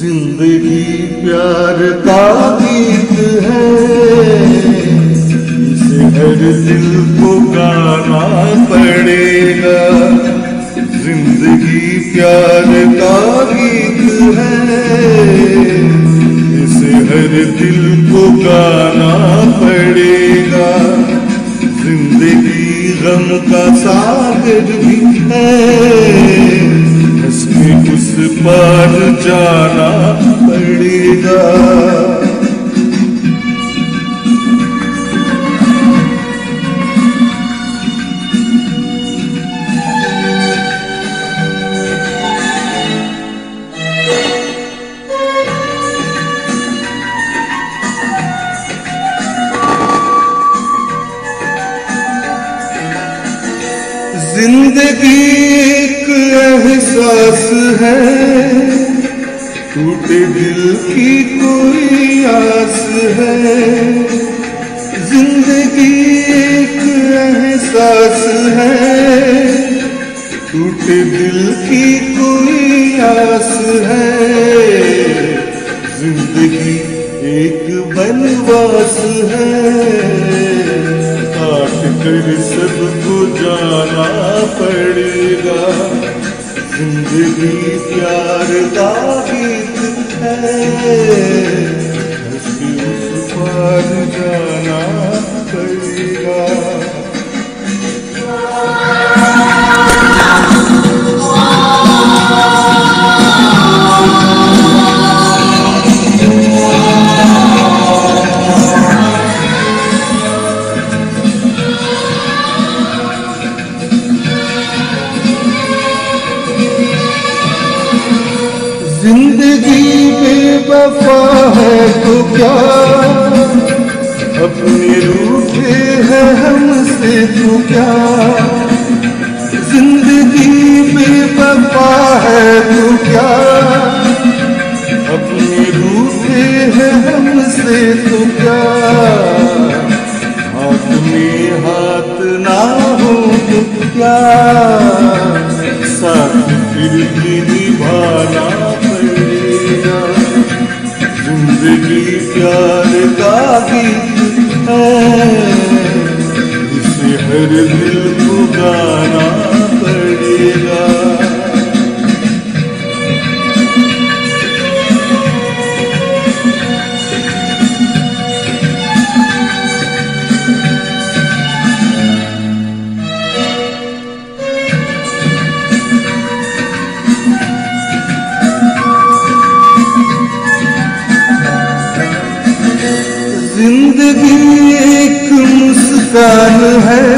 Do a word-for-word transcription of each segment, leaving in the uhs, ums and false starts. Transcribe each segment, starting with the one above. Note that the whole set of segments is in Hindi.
जिंदगी प्यार का गीत है, इसे हर दिल को गाना पड़ेगा। जिंदगी प्यार का गीत है, इसे हर दिल को गाना पड़ेगा। जिंदगी गम का सागर भी है, हंस के उस पार जाना पड़ेगा। जिंदगी एक एहसास है, टूटे दिल की कोई आस है। जिंदगी एक एहसास है, टूटे दिल की कोई आस है। जिंदगी एक बनवास है, काट कर सबको जाना पड़ेगा। जिंदगी प्यार का गीत है, हंसी उस पार जाना पड़ेगा। जिंदगी बेवफा है तो क्या, अपने रूठे हैं हमसे तो क्या। जिंदगी बेवफा है तो क्या, अपने रूठे हैं हमसे तो क्या। हाथ में हाथ ना हो तो क्या, साथ फिर भी निभाना पड़ेगा। जिंदगी प्यार का गीत है, इसे हर दिल को गाना पड़ेगा। जिंदगी एक मुस्कान है,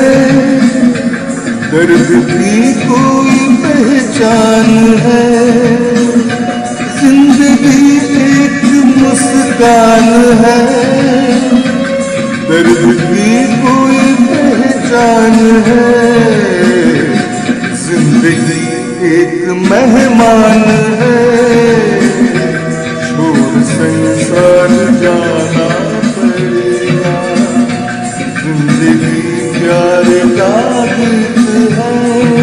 दर्द की कोई पहचान है। जिंदगी एक मुस्कान है, दर्द की कोई पहचान है। जिंदगी एक मेहमान है, छोड़ संसार जाना पड़ेगा। जिंदगी प्यार का गीत है,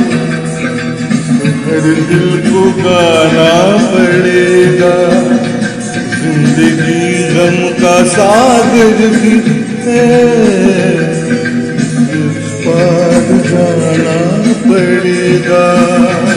हर दिल को गाना पड़ेगा। जिंदगी गम का सागर भी है, इस पार जाना पड़ेगा।